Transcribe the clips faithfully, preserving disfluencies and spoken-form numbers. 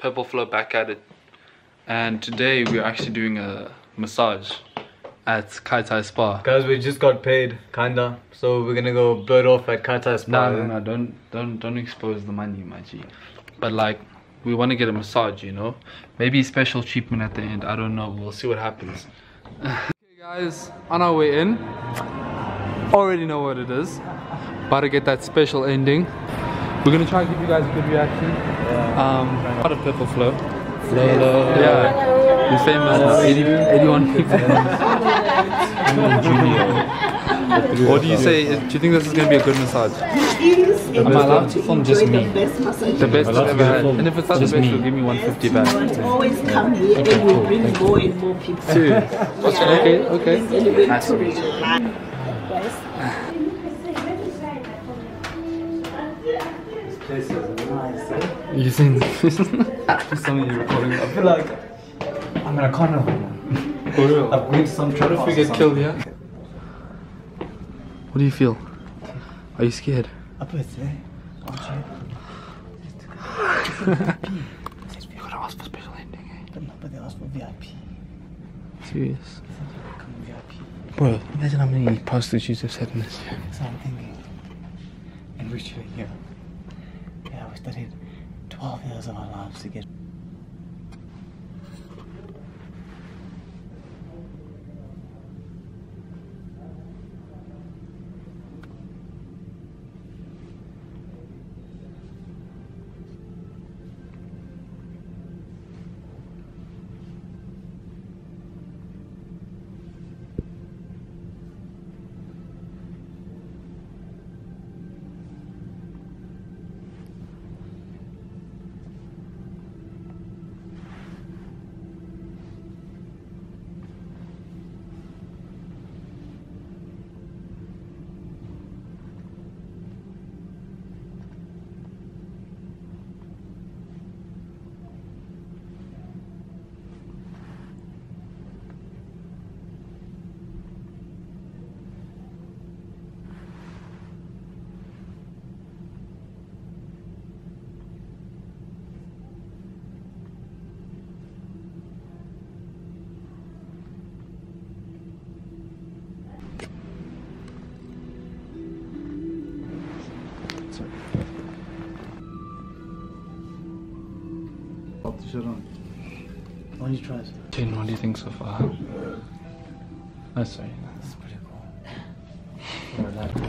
Purple Flow back at it, and today we're actually doing a massage at Kai Tai Spa. Guys, we just got paid, kinda. So we're gonna go blow it off at Kai Tai Spa. No, no, no, don't, don't, don't expose the money, my G. But like, we want to get a massage, you know? Maybe special treatment at the end. I don't know. We'll see what happens. Okay, guys, on our way in, already know what it is. About to get that special ending. We're gonna try and give you guys a good reaction. Yeah. Um, part of Purple Flow. Hello. Yeah. You're famous now. eighty, eighty-one people. What do you say? Do you think this is gonna be a good massage? Am I allowed to film just me? The best massage. The best I've ever had. And if it's not the best, you'll give me one fifty back. You always come here and we bring more and more people. Serious? Okay, okay. Nice. You think this is something you're recording? I feel like I'm in a carnival. For real? I've been to some trip. What if we get killed here? What do you feel? Are you scared? A bit, eh? You gotta ask for special ending, eh? But no, but they asked for V I P. Serious? Become V I P. Bro, imagine how many prostitutes have said in this. That's what I'm thinking. And we're here. Yeah, we studied twelve years of our lives to get. Pop the shit on. Why don't you try it? Jane, what do you think so far? Oh, sorry. This is pretty cool. Or that.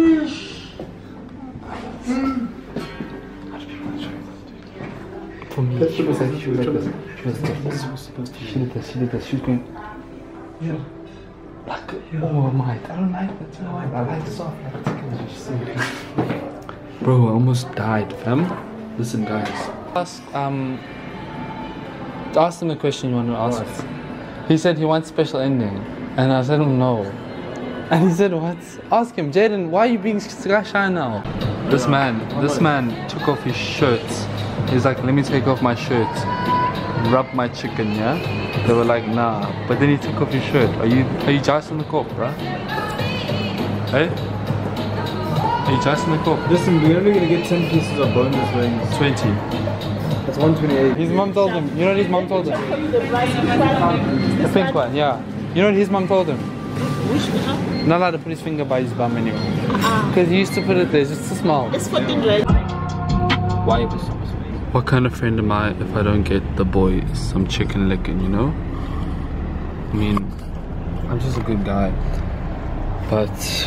For me, she was like, she was like this. She was like this. She was supposed to. She did this. She did this. She was going. Yeah. Like, oh my! I don't like that. No, I, I like soft. Like ticklish. Bro, I almost died, fam. Listen, guys. Ask um. Ask him the question you want to ask. What? He said he wants special ending, and I said him no. And he said, what? Ask him, Jaden, why are you being shy now? This man, this man took off his shirt. He's like, let me take off my shirt, rub my chicken, yeah? They were like, nah. But then he took off his shirt. Are you, are you Jason the Corp, bruh? Hey? Are you Jason the Corp? Listen, we're only gonna get ten pieces of bonus wings. twenty. That's one twenty-eight. His mom told him. You know what his mom told him? The pink one, yeah. You know what his mom told him? Which one? Not allowed to put his finger by his bum anymore. Because he used to put it there just to smile. It's fourteen right? Why was What kind of friend am I if I don't get the boy some chicken licking, you know? I mean, I'm just a good guy. But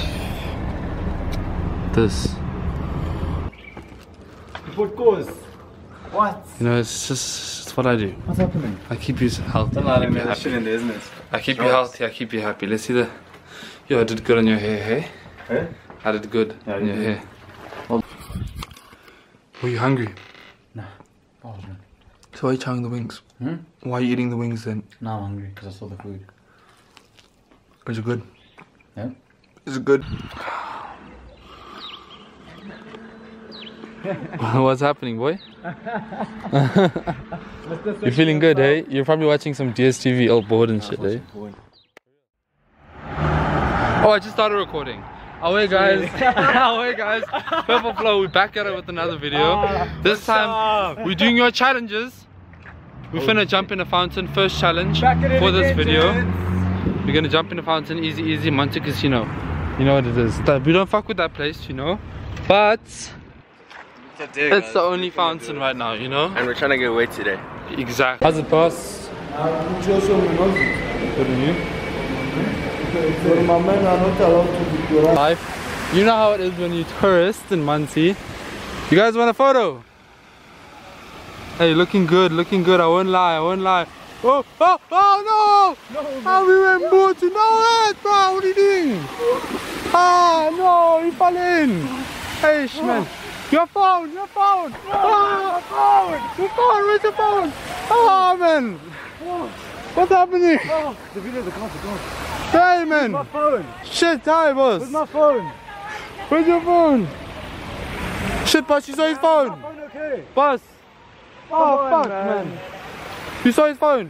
this. What goes? What? You know, it's just it's what I do. What's happening? I keep you healthy. Don't lie to me, that shit in there, isn't it? I keep you healthy, I keep you happy. Let's see the... Yo, I did good on your hair, hey? Hey? I did good yeah, on your did. hair. Well, were you hungry? Nah. Oh, man. So why are you trying the wings? Hmm? Why are you eating the wings then? Now I'm hungry because I saw the food. Is it good? Yeah? Is it good? What's happening, boy? You're feeling good, eh? You're probably watching some D S T V old board and shit, eh? Oh, I just started recording. Away guys, away guys. Purple Flow, we're back at it with another video. This time, we're doing your challenges. We're finna jump in a fountain. First challenge for this video. We're gonna jump in a fountain. Easy, easy. Monte Casino. You know what it is. That- We don't fuck with that place, you know. But it's the only fountain right now, you know. And we're trying to get away today. Exactly. How's it, boss? Good on you. Life. You know how it is when you tourist in Muncie. You guys want a photo? Hey, looking good, looking good. I won't lie, I won't lie. Oh, oh, oh no! No, oh, we went booty. No, wait, bro, what are you doing? Ah, no, you fell in. Hey, man. Your phone, your phone. Oh, your phone, where's your phone? Oh, man. What's happening? Oh, the video, the car, the car. Hey, man. My phone. Shit, hi, boss. Where's my phone? Where's your phone? Shit, boss, you saw his phone. My phone okay? Boss. Come Oh, on, fuck, man. man. You saw his phone?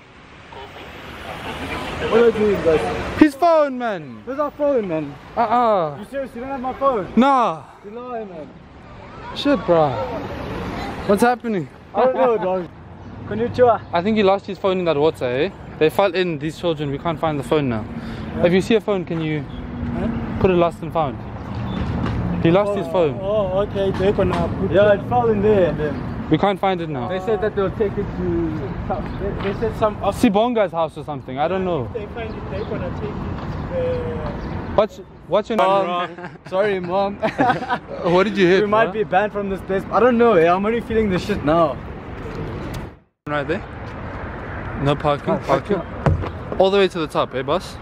What are you doing, guys? His phone, man. Where's our phone, man? Uh-uh. You serious? You don't have my phone? Nah. You lie, man. Shit, bro. What's happening? I don't know, dog. Konnichiwa. I think he lost his phone in that water, eh? They fell in, these children. We can't find the phone now. Yeah. If you see a phone, can you huh? put it lost and found? He lost oh, his phone. Oh, okay. They're gonna put yeah, it fell in there. And then we can't find it now. They said that they'll take it to. They, they said some. Sibonga's house or something. I don't know. If they find it, they're gonna take it. Uh, What's what's your name? Mom. Sorry, mom. What did you hit? We might bro? be banned from this place. I don't know. Yeah, I'm only feeling this shit now. Right there. No parking. Oh, parking. All the way to the top, eh, boss?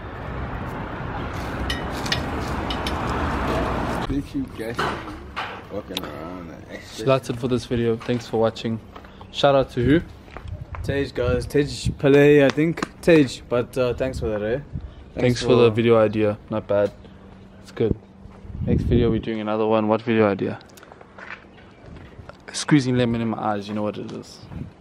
Thank you guys walking around. So that's it for this video. Thanks for watching. Shout out to who? Tej, guys. Tej Pele, I think. Tej, but uh, thanks for that, eh? Thanks, thanks for, for the video idea. Not bad. It's good. Next video we're doing another one. What video idea? Squeezing lemon in my eyes. You know what it is.